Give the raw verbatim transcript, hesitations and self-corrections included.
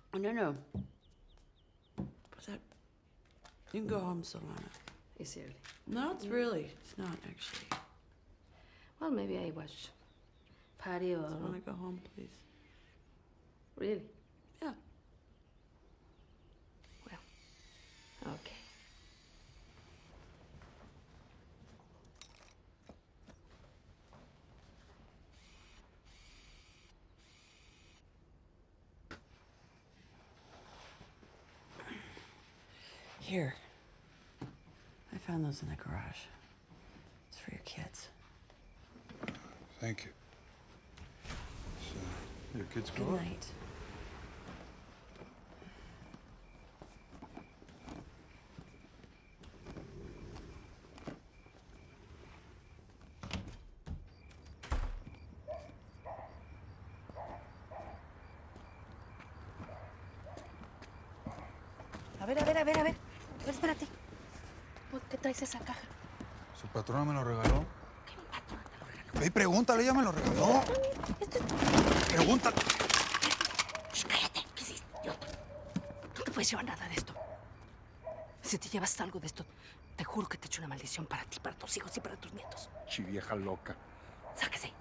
No, no. What's that? You can go home, Silvana. It's early. No, it's really. It's not, actually. Well, maybe I watch party or... I want to go home, please. Really? Yeah. Well, okay. Here. I found those in the garage. It's for your kids. Thank you. So, your kids go Good up? night. A ver, a ver, a ver, a ver. A ver, espérate. ¿Por qué traes esa caja? Su patrona me lo regaló. ¿Qué patrona te lo regaló? Ve y pregúntale, ella me lo regaló. Esto es... Pregúntale. Shh, cállate. ¿Qué hiciste, idiota? No te puedes llevar nada de esto. Si te llevas algo de esto, te juro que te echo una maldición para ti, para tus hijos y para tus nietos. Chi vieja loca. Sáquese.